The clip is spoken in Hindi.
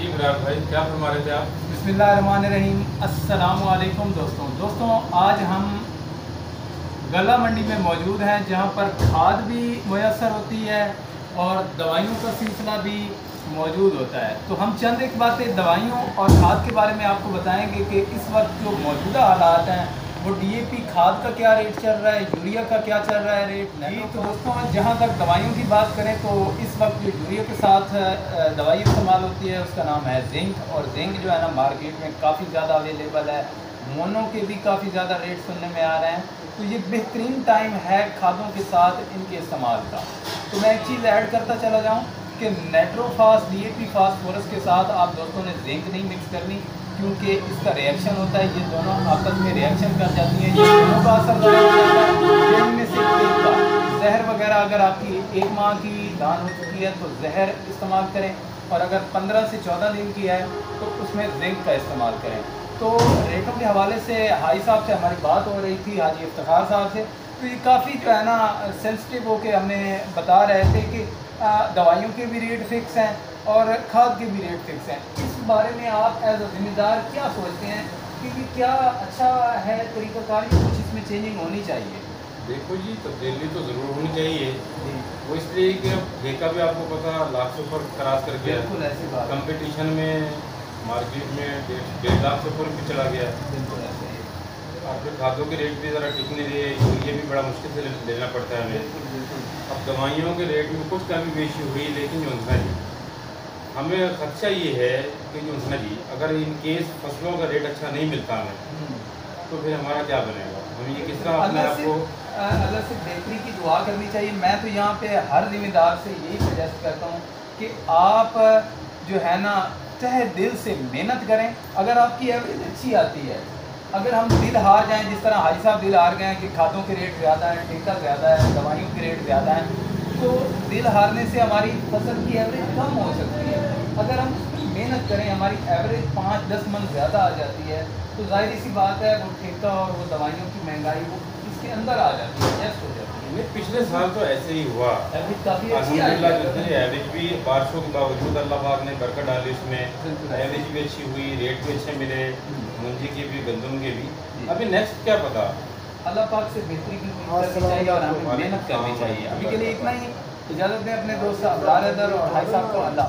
इमरान भाई, क्या फरमा रहे थे आप? बिस्मिल्लाहिर्रहमानिर्रहीम। अस्सलामु अलैकुम दोस्तों, आज हम गला मंडी में मौजूद हैं, जहां पर खाद भी मुयसर होती है और दवाइयों का सिलसिला भी मौजूद होता है। तो हम चंद एक बातें दवाइयों और खाद के बारे में आपको बताएंगे कि इस वक्त जो मौजूदा हालात हैं वो डीएपी खाद का क्या रेट चल रहा है, यूरिया का क्या चल रहा है रेट। जी तो दोस्तों, जहाँ तक दवाइयों की बात करें तो इस वक्त जो यूरिया के साथ दवाई इस्तेमाल होती है उसका नाम है जिंक, और जिंक जो है ना मार्केट में काफ़ी ज़्यादा अवेलेबल है। मोनो के भी काफ़ी ज़्यादा रेट सुनने में आ रहे हैं। तो ये बेहतरीन टाइम है खादों के साथ इनके इस्तेमाल का। तो मैं एक चीज़ ऐड करता चला जाऊँ कि नाइट्रोफास डीएपी फास्फोरस के साथ आप दोस्तों ने जिंक नहीं मिक्स करनी, क्योंकि इसका रिएक्शन होता है, ये दोनों आपस में रिएक्शन कर जाती हैं, ये दोनों का असर ज़्यादा हो जाता है। इनमें से एक का जहर वगैरह अगर आपकी 1 माह की दान हो चुकी है तो जहर इस्तेमाल करें, और अगर 15 से 14 दिन की है तो उसमें जिंक का इस्तेमाल करें। तो रेटों के हवाले से हाई साहब से हमारी बात हो रही थी, हाजी इफ्तिखार साहब से, तो ये काफ़ी जो है ना सेंसिटिव होके हमें बता रहे थे कि दवाइयों के भी रेट फिक्स हैं और खाद के भी रेट फिक्स हैं। इस बारे में आप एज अ जिम्मेदार क्या सोचते हैं कि ये क्या अच्छा है तरीक़ाकार, या कुछ इसमें चेंजिंग होनी चाहिए? देखो जी, तब्दीली तो ज़रूर होनी चाहिए। वो इसलिए कि अब ठेका भी आपको पता लाख से ऊपर क्रॉस कर गया, बिल्कुल ऐसी बात, कंपटीशन में मार्केट में 1.5 लाख से ऊपर भी चला गया। बिल्कुल ऐसे ही, आपके खादों के रेट भी ज़रा टिक नहीं रहे, यूरिया भी बड़ा मुश्किल से लेना पड़ता है हमें। बिल्कुल बिल्कुल। अब दवाइयों के रेट में कुछ कमी बेशी हुई, लेकिन जो है जी, हमें खदशा ये है कि जो है जी, अगर इन केस फसलों का रेट अच्छा नहीं मिलता हमें तो फिर हमारा क्या बनेगा? हम ये किस तरह अपने आप को अल्लाह से बेहतरी की दुआ करनी चाहिए। मैं तो यहाँ पे हर जिम्मेदार से यही सजेस्ट करता हूँ कि आप जो है ना तहे दिल से मेहनत करें। अगर आपकी एवरेज अच्छी आती है, अगर हम दिल हार जाएं, जिस तरह हाजी साहब दिल हार गए हैं कि खादों के रेट ज़्यादा हैं, ठेका ज़्यादा है, दवाइयों के रेट ज़्यादा हैं, तो दिल हारने से हमारी फसल की एवरेज कम हो सकती है। अगर हम उसमें मेहनत करें, हमारी एवरेज 5-10 मन ज़्यादा आ जाती है, तो जाहिर सी बात है वो ठेका और वो दवाइयों की महंगाई वो इसके अंदर आ जाती है, एडजस्ट हो जाती है। नहीं, पिछले साल तो ऐसे ही हुआ। एवरेज काफ़ी अच्छी आई अल्हम्दुलिल्लाह है। जो है एवरेज भी बारिशों के बावजूद अल्लाह पाक ने बरकत डाली उसमें, बिल्कुल। एवरेज भी अच्छी हुई, रेट भी अच्छे मिले, मुंजी के भी गंदम के भी। जी। अभी नेक्स्ट क्या पता। अल्लाह पाक से बेहतरी की उम्मीद करनी चाहिए और हमें मेहनत करनी चाहिए। अभी के लिए इतना ही, इजाज़त दें अपने दोस्त अब्रार हैदर और भाई साहब को। अल्लाह।